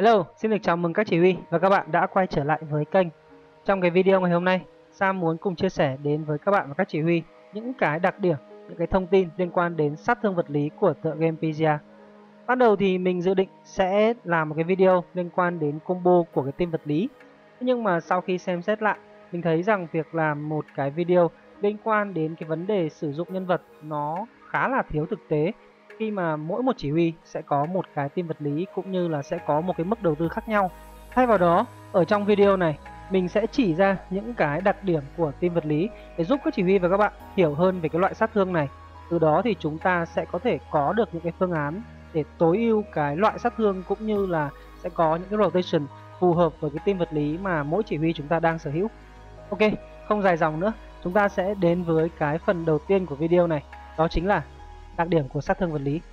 Hello, xin được chào mừng các chỉ huy và các bạn đã quay trở lại với kênh. Trong cái video ngày hôm nay, Sam muốn cùng chia sẻ đến với các bạn và các chỉ huy những cái đặc điểm, những cái thông tin liên quan đến sát thương vật lý của tựa game PGA. Ban đầu thì mình dự định sẽ làm một cái video liên quan đến combo của cái team vật lý. Nhưng mà sau khi xem xét lại, mình thấy rằng việc làm một cái video liên quan đến cái vấn đề sử dụng nhân vật nó khá là thiếu thực tế, khi mà mỗi một chỉ huy sẽ có một cái team vật lý cũng như là sẽ có một cái mức đầu tư khác nhau. Thay vào đó, ở trong video này, mình sẽ chỉ ra những cái đặc điểm của team vật lý để giúp các chỉ huy và các bạn hiểu hơn về cái loại sát thương này. Từ đó thì chúng ta sẽ có thể có được những cái phương án để tối ưu cái loại sát thương, cũng như là sẽ có những cái rotation phù hợp với cái team vật lý mà mỗi chỉ huy chúng ta đang sở hữu. Ok, không dài dòng nữa, chúng ta sẽ đến với cái phần đầu tiên của video này, đó chính là đặc điểm của sát thương vật lý.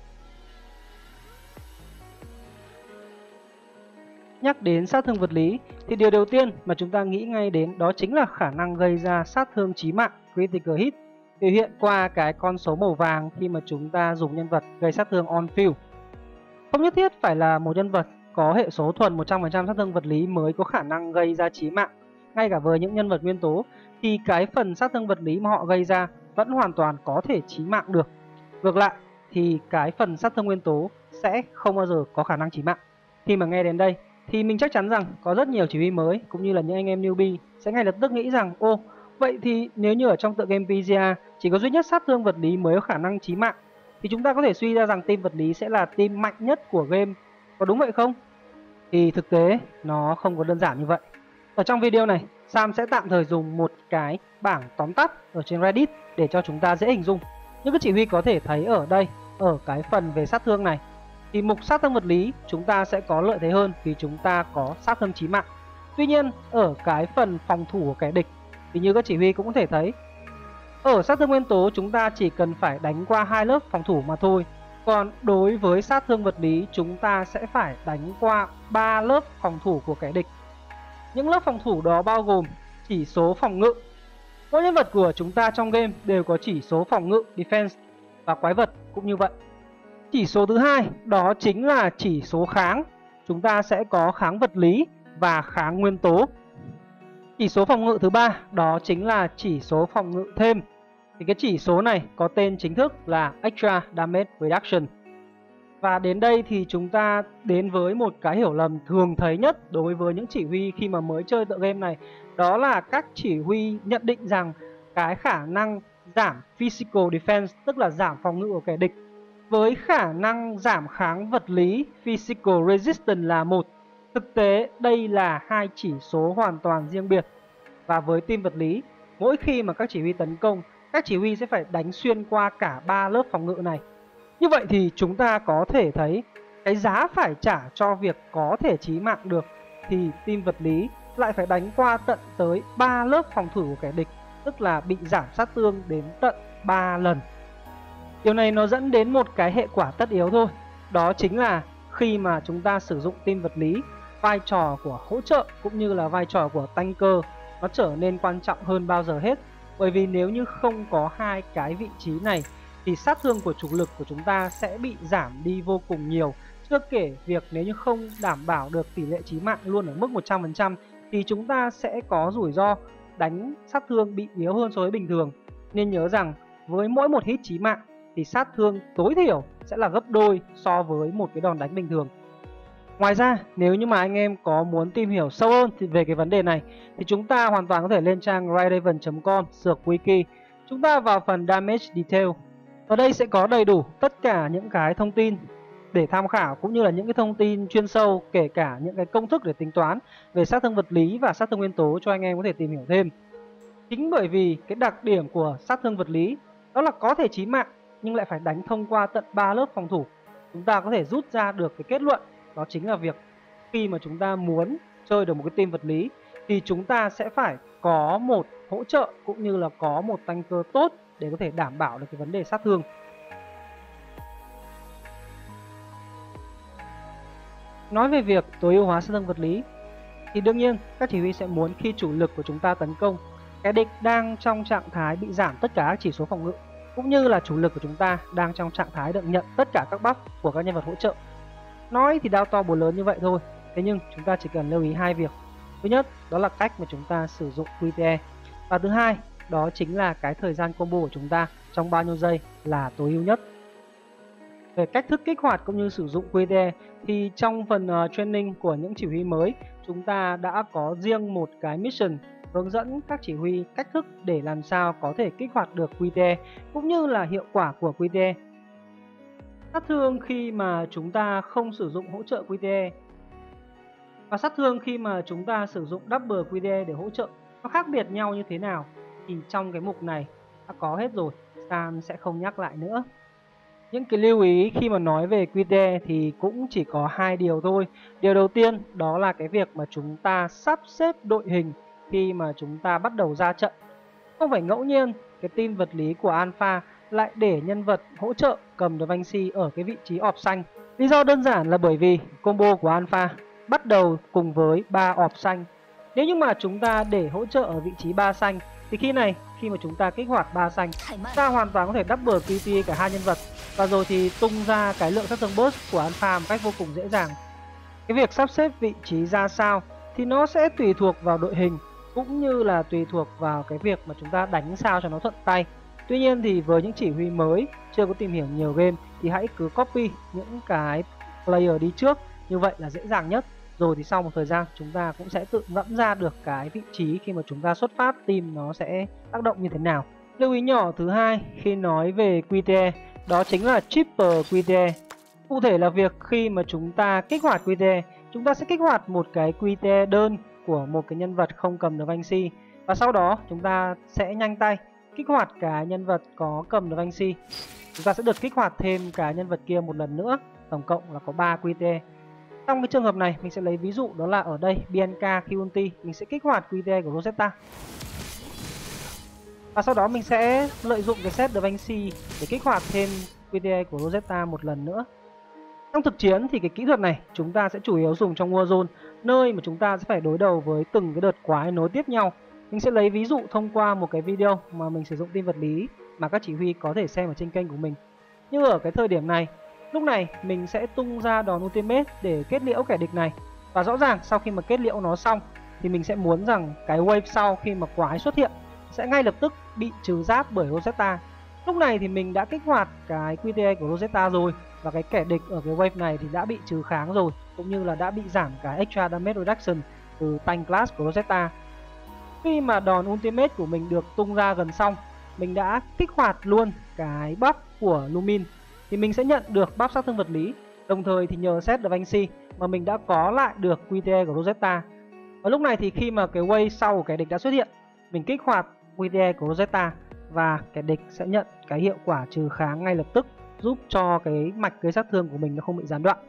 Nhắc đến sát thương vật lý thì điều đầu tiên mà chúng ta nghĩ ngay đến đó chính là khả năng gây ra sát thương chí mạng, critical hit, biểu hiện qua cái con số màu vàng khi mà chúng ta dùng nhân vật gây sát thương on field. Không nhất thiết phải là một nhân vật có hệ số thuần 100% sát thương vật lý mới có khả năng gây ra chí mạng. Ngay cả với những nhân vật nguyên tố thì cái phần sát thương vật lý mà họ gây ra vẫn hoàn toàn có thể chí mạng được. Ngược lại thì cái phần sát thương nguyên tố sẽ không bao giờ có khả năng chí mạng. Khi mà nghe đến đây thì mình chắc chắn rằng có rất nhiều chỉ huy mới cũng như là những anh em newbie sẽ ngay lập tức nghĩ rằng vậy thì nếu như ở trong tựa game PGA chỉ có duy nhất sát thương vật lý mới có khả năng chí mạng thì chúng ta có thể suy ra rằng team vật lý sẽ là team mạnh nhất của game. Có đúng vậy không? Thì thực tế nó không có đơn giản như vậy. Ở trong video này, Sam sẽ tạm thời dùng một cái bảng tóm tắt ở trên Reddit để cho chúng ta dễ hình dung. Những cái chỉ huy có thể thấy ở đây, ở cái phần về sát thương này, thì mục sát thương vật lý chúng ta sẽ có lợi thế hơn vì chúng ta có sát thương chí mạng. Tuy nhiên ở cái phần phòng thủ của kẻ địch thì như các chỉ huy cũng có thể thấy, ở sát thương nguyên tố chúng ta chỉ cần phải đánh qua 2 lớp phòng thủ mà thôi. Còn đối với sát thương vật lý chúng ta sẽ phải đánh qua 3 lớp phòng thủ của kẻ địch. Những lớp phòng thủ đó bao gồm chỉ số phòng ngự. Mỗi nhân vật của chúng ta trong game đều có chỉ số phòng ngự defense, và quái vật cũng như vậy. Chỉ số thứ hai đó chính là chỉ số kháng. Chúng ta sẽ có kháng vật lý và kháng nguyên tố. Chỉ số phòng ngự thứ ba đó chính là chỉ số phòng ngự thêm. Thì cái chỉ số này có tên chính thức là Extra Damage Reduction. Và đến đây thì chúng ta đến với một cái hiểu lầm thường thấy nhất đối với những chỉ huy khi mà mới chơi tựa game này. Đó là các chỉ huy nhận định rằng cái khả năng giảm Physical Defense, tức là giảm phòng ngự của kẻ địch, với khả năng giảm kháng vật lý Physical Resistance là một. Thực tế đây là hai chỉ số hoàn toàn riêng biệt. Và với team vật lý, mỗi khi mà các chỉ huy tấn công, các chỉ huy sẽ phải đánh xuyên qua cả 3 lớp phòng ngự này. Như vậy thì chúng ta có thể thấy cái giá phải trả cho việc có thể chí mạng được thì team vật lý lại phải đánh qua tận tới 3 lớp phòng thủ của kẻ địch, tức là bị giảm sát thương đến tận 3 lần. Điều này nó dẫn đến một cái hệ quả tất yếu thôi. Đó chính là khi mà chúng ta sử dụng team vật lý, vai trò của hỗ trợ cũng như là vai trò của tanker nó trở nên quan trọng hơn bao giờ hết. Bởi vì nếu như không có hai cái vị trí này thì sát thương của chủ lực của chúng ta sẽ bị giảm đi vô cùng nhiều. Chưa kể việc nếu như không đảm bảo được tỷ lệ chí mạng luôn ở mức 100% thì chúng ta sẽ có rủi ro đánh sát thương bị yếu hơn so với bình thường. Nên nhớ rằng với mỗi một hit chí mạng thì sát thương tối thiểu sẽ là gấp đôi so với một cái đòn đánh bình thường. Ngoài ra, nếu như mà anh em có muốn tìm hiểu sâu hơn về cái vấn đề này thì chúng ta hoàn toàn có thể lên trang ryraven.com/wiki. Chúng ta vào phần Damage Detail. Ở đây sẽ có đầy đủ tất cả những cái thông tin để tham khảo cũng như là những cái thông tin chuyên sâu, kể cả những cái công thức để tính toán về sát thương vật lý và sát thương nguyên tố cho anh em có thể tìm hiểu thêm. Chính bởi vì cái đặc điểm của sát thương vật lý đó là có thể chí mạng nhưng lại phải đánh thông qua tận 3 lớp phòng thủ, chúng ta có thể rút ra được cái kết luận đó chính là việc khi mà chúng ta muốn chơi được một cái team vật lý thì chúng ta sẽ phải có một hỗ trợ cũng như là có một tanker tốt để có thể đảm bảo được cái vấn đề sát thương. Nói về việc tối ưu hóa sát thương vật lý thì đương nhiên các chỉ huy sẽ muốn khi chủ lực của chúng ta tấn công, kẻ địch đang trong trạng thái bị giảm tất cả các chỉ số phòng ngự, cũng như là chủ lực của chúng ta đang trong trạng thái được nhận tất cả các buff của các nhân vật hỗ trợ. Nói thì đao to búa lớn như vậy thôi, thế nhưng chúng ta chỉ cần lưu ý hai việc. Thứ nhất, đó là cách mà chúng ta sử dụng QTE. Và thứ hai, đó chính là cái thời gian combo của chúng ta trong bao nhiêu giây là tối ưu nhất. Về cách thức kích hoạt cũng như sử dụng QTE thì trong phần training của những chỉ huy mới, chúng ta đã có riêng một cái mission hướng dẫn các chỉ huy cách thức để làm sao có thể kích hoạt được QTE cũng như là hiệu quả của QTE. Sát thương khi mà chúng ta không sử dụng hỗ trợ QTE và sát thương khi mà chúng ta sử dụng double QTE để hỗ trợ nó khác biệt nhau như thế nào thì trong cái mục này đã có hết rồi, Sam sẽ không nhắc lại nữa. Những cái lưu ý khi mà nói về QTE thì cũng chỉ có hai điều thôi. Điều đầu tiên đó là cái việc mà chúng ta sắp xếp đội hình khi mà chúng ta bắt đầu ra trận. Không phải ngẫu nhiên cái team vật lý của Alpha lại để nhân vật hỗ trợ cầm Da Vinci ở cái vị trí orb xanh. Lý do đơn giản là bởi vì combo của Alpha bắt đầu cùng với 3 orb xanh. Nếu như mà chúng ta để hỗ trợ ở vị trí 3 xanh thì khi mà chúng ta kích hoạt 3 xanh, ta hoàn toàn có thể double QTE cả hai nhân vật và rồi thì tung ra cái lượng sát thương burst của Alpha một cách vô cùng dễ dàng. Cái việc sắp xếp vị trí ra sao thì nó sẽ tùy thuộc vào đội hình cũng như là tùy thuộc vào cái việc mà chúng ta đánh sao cho nó thuận tay. Tuy nhiên thì với những chỉ huy mới chưa có tìm hiểu nhiều game thì hãy cứ copy những cái player đi trước, như vậy là dễ dàng nhất. Rồi thì sau một thời gian chúng ta cũng sẽ tự ngẫm ra được cái vị trí khi mà chúng ta xuất phát team nó sẽ tác động như thế nào. Lưu ý nhỏ thứ hai khi nói về QTE đó chính là triple QTE. Cụ thể là việc khi mà chúng ta kích hoạt QTE, chúng ta sẽ kích hoạt một cái QTE đơn của một cái nhân vật không cầm Da Vinci và sau đó chúng ta sẽ nhanh tay kích hoạt cái nhân vật có cầm Da Vinci. Chúng ta sẽ được kích hoạt thêm cái nhân vật kia một lần nữa, tổng cộng là có 3 QTE. Trong cái trường hợp này mình sẽ lấy ví dụ đó là ở đây Bianca khi ulti mình sẽ kích hoạt QTE của Rosetta. Và sau đó mình sẽ lợi dụng cái set Da Vinci để kích hoạt thêm QTE của Rosetta một lần nữa. Trong thực chiến thì cái kỹ thuật này chúng ta sẽ chủ yếu dùng trong Warzone, nơi mà chúng ta sẽ phải đối đầu với từng cái đợt quái nối tiếp nhau. Mình sẽ lấy ví dụ thông qua một cái video mà mình sử dụng team vật lý mà các chỉ huy có thể xem ở trên kênh của mình. Như ở cái thời điểm này, lúc này mình sẽ tung ra đòn ultimate để kết liễu kẻ địch này. Và rõ ràng sau khi mà kết liễu nó xong thì mình sẽ muốn rằng cái wave sau khi mà quái xuất hiện sẽ ngay lập tức bị trừ giáp bởi Rosetta. Lúc này thì mình đã kích hoạt cái QTE của Rosetta rồi và cái kẻ địch ở cái wave này thì đã bị trừ kháng rồi, cũng như là đã bị giảm cái extra damage reduction từ tank class của Rosetta. Khi mà đòn ultimate của mình được tung ra gần xong, mình đã kích hoạt luôn cái buff của Lumin thì mình sẽ nhận được buff sát thương vật lý. Đồng thời thì nhờ set Da Vinci mà mình đã có lại được QTE của Rosetta. Và lúc này thì khi mà cái wave sau của kẻ địch đã xuất hiện, mình kích hoạt QTE của Rosetta và kẻ địch sẽ nhận cái hiệu quả trừ kháng ngay lập tức, giúp cho cái mạch gây sát thương của mình nó không bị gián đoạn.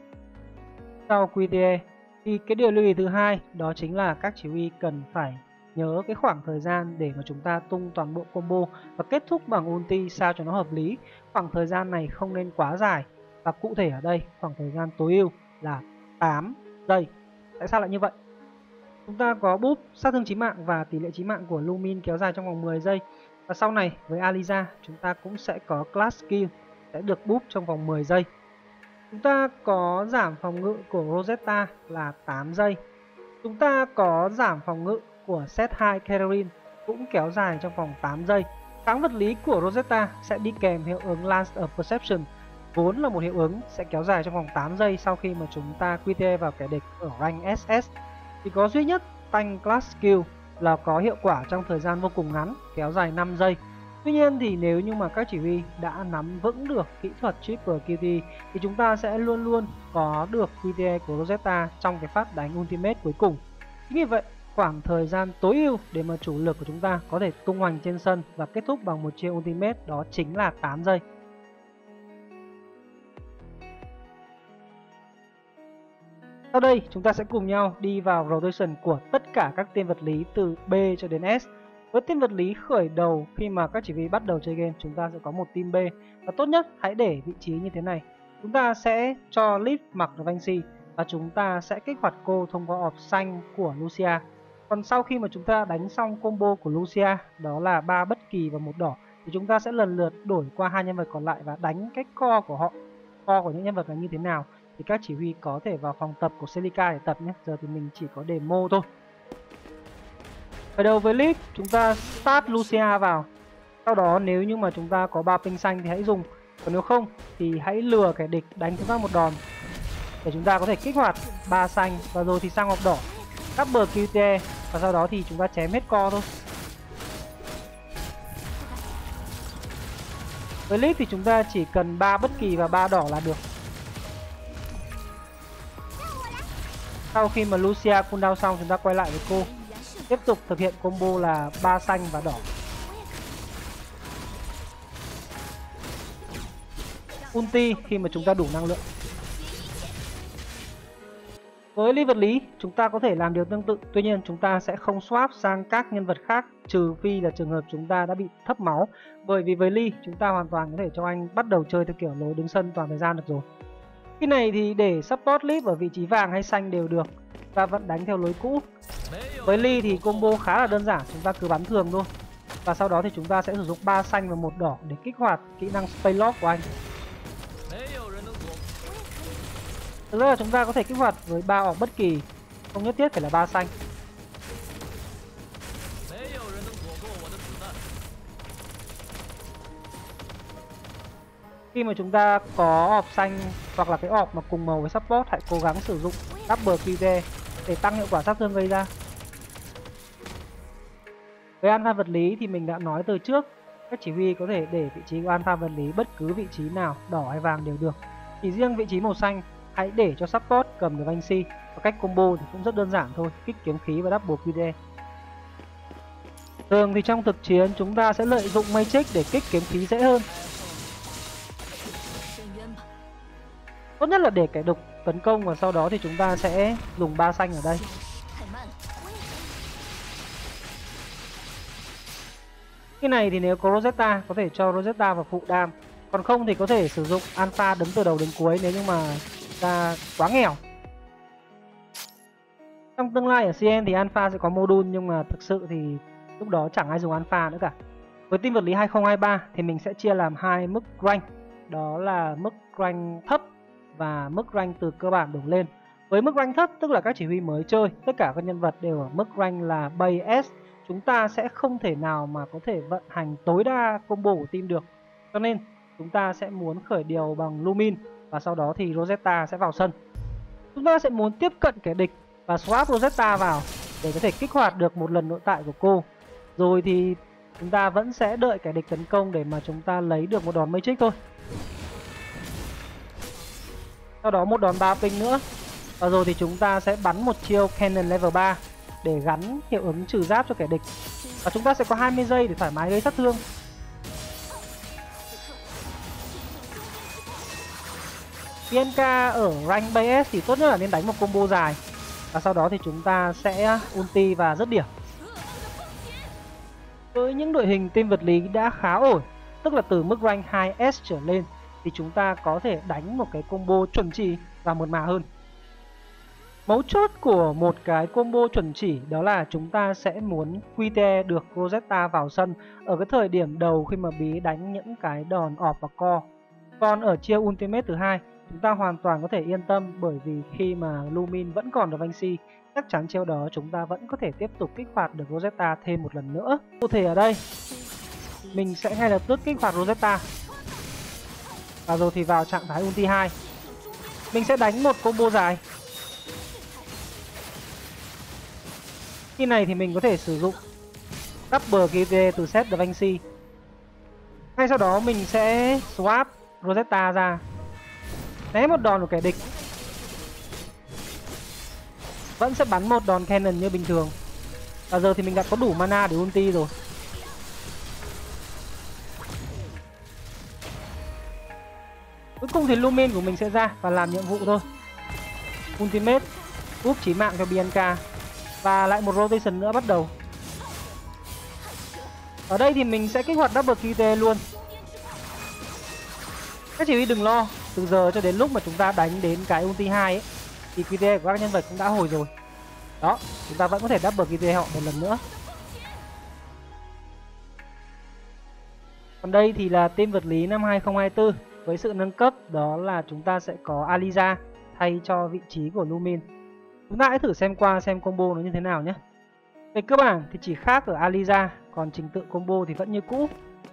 Sau QTE thì cái điều lưu ý thứ hai đó chính là các chỉ huy cần phải nhớ cái khoảng thời gian để mà chúng ta tung toàn bộ combo và kết thúc bằng ulti sao cho nó hợp lý. Khoảng thời gian này không nên quá dài và cụ thể ở đây khoảng thời gian tối ưu là 8 giây. Tại sao lại như vậy? Chúng ta có buff sát thương chí mạng và tỷ lệ chí mạng của Lumin kéo dài trong vòng 10 giây. Và sau này với Aliza chúng ta cũng sẽ có class skill sẽ được buff trong vòng 10 giây. Chúng ta có giảm phòng ngự của Rosetta là 8 giây. Chúng ta có giảm phòng ngự của set 2 Catherine cũng kéo dài trong vòng 8 giây. Kháng vật lý của Rosetta sẽ đi kèm hiệu ứng Lance of Perception, vốn là một hiệu ứng sẽ kéo dài trong vòng 8 giây sau khi mà chúng ta QTE vào kẻ địch ở rank SS. Chỉ có duy nhất tank class skill là có hiệu quả trong thời gian vô cùng ngắn, kéo dài 5 giây. Tuy nhiên thì nếu như mà các chỉ huy đã nắm vững được kỹ thuật triple QTE thì chúng ta sẽ luôn luôn có được QTE của Rosetta trong cái phát đánh ultimate cuối cùng. Chính vì vậy, khoảng thời gian tối ưu để mà chủ lực của chúng ta có thể tung hoành trên sân và kết thúc bằng một chiêu ultimate đó chính là 8 giây. Sau đây chúng ta sẽ cùng nhau đi vào rotation của tất cả các tên vật lý từ B cho đến S. Với tên vật lý khởi đầu khi mà các chỉ huy bắt đầu chơi game, chúng ta sẽ có một team B. Và tốt nhất hãy để vị trí như thế này. Chúng ta sẽ cho Liv mặc Da Vinci và chúng ta sẽ kích hoạt cô thông qua orb xanh của Lucia. Còn sau khi mà chúng ta đánh xong combo của Lucia, đó là 3 bất kỳ và 1 đỏ, thì chúng ta sẽ lần lượt đổi qua hai nhân vật còn lại và đánh cái core của họ. Core của những nhân vật là như thế nào thì các chỉ huy có thể vào phòng tập của Celica để tập nhé. Giờ thì mình chỉ có demo thôi. Khởi đầu với lead, chúng ta start Lucia vào. Sau đó nếu như mà chúng ta có 3 ping xanh thì hãy dùng. Còn nếu không thì hãy lừa kẻ địch đánh chúng ta một đòn để chúng ta có thể kích hoạt 3 xanh, và rồi thì sang hộp đỏ double QTE, và sau đó thì chúng ta chém hết co thôi. Với lead thì chúng ta chỉ cần 3 bất kỳ và 3 đỏ là được. Sau khi mà Lucia cooldown xong, chúng ta quay lại với cô, tiếp tục thực hiện combo là 3 xanh và đỏ. Ulti khi mà chúng ta đủ năng lượng. Với lý vật lý, chúng ta có thể làm điều tương tự, tuy nhiên chúng ta sẽ không swap sang các nhân vật khác, trừ phi là trường hợp chúng ta đã bị thấp máu. Bởi vì với Lee, chúng ta hoàn toàn có thể cho anh bắt đầu chơi theo kiểu lối đứng sân toàn thời gian được rồi. Khi này thì để support lead ở vị trí vàng hay xanh đều được, và vẫn đánh theo lối cũ. Với Lee thì combo khá là đơn giản, chúng ta cứ bắn thường thôi. Và sau đó thì chúng ta sẽ sử dụng 3 xanh và 1 đỏ để kích hoạt kỹ năng Space Lock của anh. Thực ra là chúng ta có thể kích hoạt với 3 orc bất kỳ, không nhất thiết phải là 3 xanh. Khi mà chúng ta có orc xanh hoặc là cái orc mà cùng màu với support, hãy cố gắng sử dụng double QT để tăng hiệu quả sát thương gây ra. Với alpha vật lý thì mình đã nói từ trước, các chỉ huy có thể để vị trí của alpha vật lý bất cứ vị trí nào, đỏ hay vàng đều được. Chỉ riêng vị trí màu xanh hãy để cho support cầm được anh si, và cách combo thì cũng rất đơn giản thôi, kích kiếm khí và double QT. Thường thì trong thực chiến chúng ta sẽ lợi dụng Matrix để kích kiếm khí dễ hơn. Tốt nhất là để kẻ địch tấn công và sau đó thì chúng ta sẽ dùng 3 xanh ở đây. Cái này thì nếu có Rosetta có thể cho Rosetta vào phụ đam, còn không thì có thể sử dụng Alpha đứng từ đầu đến cuối nếu như mà ta quá nghèo. Trong tương lai ở CN thì Alpha sẽ có module, nhưng mà thực sự thì lúc đó chẳng ai dùng Alpha nữa cả. Với team vật lý 2023 thì mình sẽ chia làm 2 mức rank, đó là mức rank thấp và mức rank từ cơ bản đổ lên. Với mức rank thấp tức là các chỉ huy mới chơi, tất cả các nhân vật đều ở mức rank là base S. Chúng ta sẽ không thể nào mà có thể vận hành tối đa combo của team được, cho nên chúng ta sẽ muốn khởi điều bằng Lumin, và sau đó thì Rosetta sẽ vào sân. Chúng ta sẽ muốn tiếp cận kẻ địch và swap Rosetta vào để có thể kích hoạt được một lần nội tại của cô. Rồi thì chúng ta vẫn sẽ đợi kẻ địch tấn công để mà chúng ta lấy được một đòn Matrix thôi. Sau đó một đòn 3 ping nữa, và rồi thì chúng ta sẽ bắn một chiêu Cannon level 3 để gắn hiệu ứng trừ giáp cho kẻ địch. Và chúng ta sẽ có 20 giây để thoải mái gây sát thương. Bianca ở rank base thì tốt nhất là nên đánh một combo dài, và sau đó thì chúng ta sẽ ulti và dứt điểm. Với những đội hình team vật lý đã khá ổn, tức là từ mức rank 2S trở lên, thì chúng ta có thể đánh một cái combo chuẩn chỉ và mượt mà hơn. Mấu chốt của một cái combo chuẩn chỉ đó là chúng ta sẽ muốn QTE được Rosetta vào sân ở cái thời điểm đầu khi mà bí đánh những cái đòn orb và core. Còn ở chiêu ultimate thứ hai, chúng ta hoàn toàn có thể yên tâm, bởi vì khi mà Lumin vẫn còn được Vansi, chắc chắn chiêu đó chúng ta vẫn có thể tiếp tục kích hoạt được Rosetta thêm một lần nữa. Cụ thể ở đây, mình sẽ ngay lập tức kích hoạt Rosetta, và rồi thì vào trạng thái ulti 2. Mình sẽ đánh một combo dài. Khi này thì mình có thể sử dụng double QT từ set Da Vinci. Ngay sau đó mình sẽ swap Rosetta ra, né một đòn của kẻ địch, vẫn sẽ bắn một đòn cannon như bình thường. Và giờ thì mình đã có đủ mana để ulti rồi. Cuối cùng thì Lumin của mình sẽ ra và làm nhiệm vụ thôi. Ultimate úp chí mạng cho Bianca, và lại một rotation nữa bắt đầu. Ở đây thì mình sẽ kích hoạt double QT luôn. Các chỉ huy đừng lo, từ giờ cho đến lúc mà chúng ta đánh đến cái ulti 2 ấy, thì QT của các nhân vật cũng đã hồi rồi. Đó, chúng ta vẫn có thể double QT họ một lần nữa. Còn đây thì là team vật lý năm 2024 với sự nâng cấp, đó là chúng ta sẽ có Aliza, thay cho vị trí của Lumin. Chúng ta hãy thử xem qua xem combo nó như thế nào nhé. Về cơ bản thì chỉ khác ở Aliza, còn trình tự combo thì vẫn như cũ.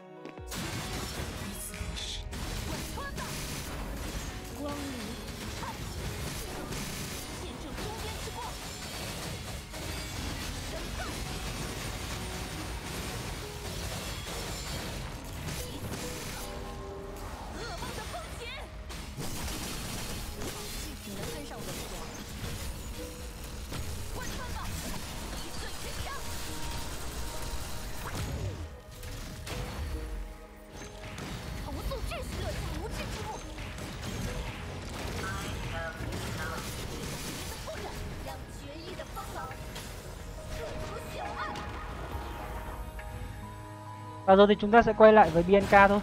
Và rồi thì chúng ta sẽ quay lại với Bianca thôi.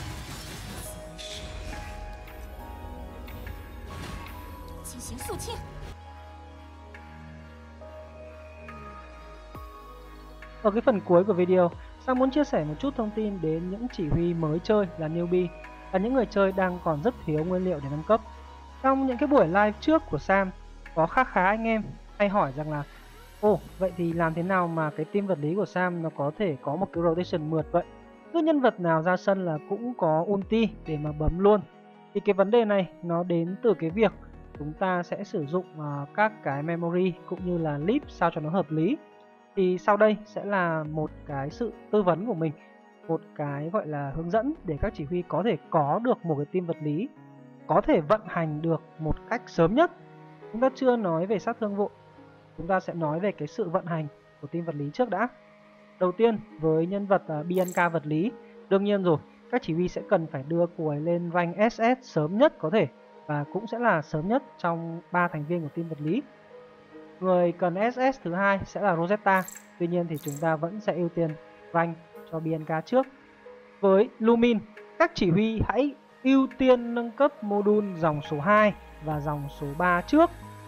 Ở cái phần cuối của video, Sam muốn chia sẻ một chút thông tin đến những chỉ huy mới chơi là newbie và những người chơi đang còn rất thiếu nguyên liệu để nâng cấp. Trong những cái buổi live trước của Sam, có khá anh em hay hỏi rằng là vậy thì làm thế nào mà cái team vật lý của Sam nó có thể có một cái rotation mượt vậy? Cứ nhân vật nào ra sân là cũng có ulti để mà bấm luôn. Thì cái vấn đề này nó đến từ cái việc chúng ta sẽ sử dụng các cái memory cũng như là leap sao cho nó hợp lý. Thì sau đây sẽ là một cái sự tư vấn của mình, một cái gọi là hướng dẫn để các chỉ huy có thể có được một cái team vật lý có thể vận hành được một cách sớm nhất. Chúng ta chưa nói về sát thương vội, chúng ta sẽ nói về cái sự vận hành của team vật lý trước đã. Đầu tiên với nhân vật Bianca vật lý, đương nhiên rồi, các chỉ huy sẽ cần phải đưa cô ấy lên rank SS sớm nhất có thể và cũng sẽ là sớm nhất trong 3 thành viên của team vật lý. Người cần SS thứ hai sẽ là Rosetta, tuy nhiên thì chúng ta vẫn sẽ ưu tiên rank cho Bianca trước. Với Lumin, các chỉ huy hãy ưu tiên nâng cấp module dòng số 2 và dòng số 3 trước.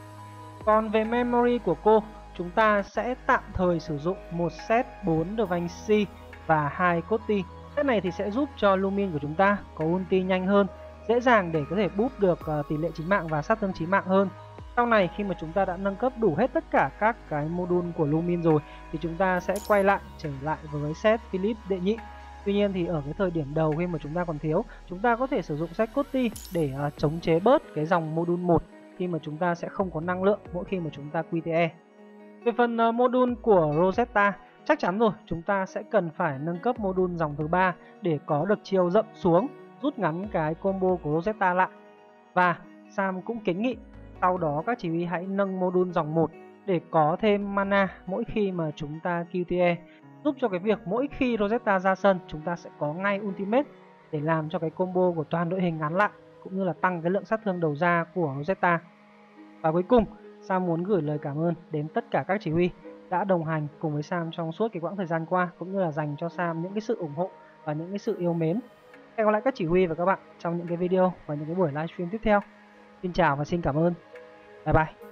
Còn về memory của cô, chúng ta sẽ tạm thời sử dụng một set 4 Da Vinci và 2 Coti. Set này thì sẽ giúp cho Lumin của chúng ta có ulti nhanh hơn, dễ dàng để có thể boost được tỷ lệ chí mạng và sát thương chí mạng hơn. Sau này khi mà chúng ta đã nâng cấp đủ hết tất cả các cái module của Lumin rồi thì chúng ta sẽ quay lại trở lại với set Philip đệ nhị. Tuy nhiên thì ở cái thời điểm đầu khi mà chúng ta còn thiếu, chúng ta có thể sử dụng set Coti để chống chế bớt cái dòng module 1 khi mà chúng ta sẽ không có năng lượng mỗi khi mà chúng ta QTE. Về phần module của Rosetta, chắc chắn rồi, chúng ta sẽ cần phải nâng cấp module dòng thứ 3 để có được chiều rộng xuống, rút ngắn cái combo của Rosetta lại. Và Sam cũng kiến nghị sau đó các chỉ huy hãy nâng module dòng 1 để có thêm mana mỗi khi mà chúng ta QTE, giúp cho cái việc mỗi khi Rosetta ra sân chúng ta sẽ có ngay ultimate để làm cho cái combo của toàn đội hình ngắn lại, cũng như là tăng cái lượng sát thương đầu ra của Rosetta. Và cuối cùng, Sam muốn gửi lời cảm ơn đến tất cả các chỉ huy đã đồng hành cùng với Sam trong suốt cái quãng thời gian qua, cũng như là dành cho Sam những cái sự ủng hộ và những cái sự yêu mến. Hẹn gặp lại các chỉ huy và các bạn trong những cái video và những cái buổi livestream tiếp theo. Xin chào và xin cảm ơn. Bye bye.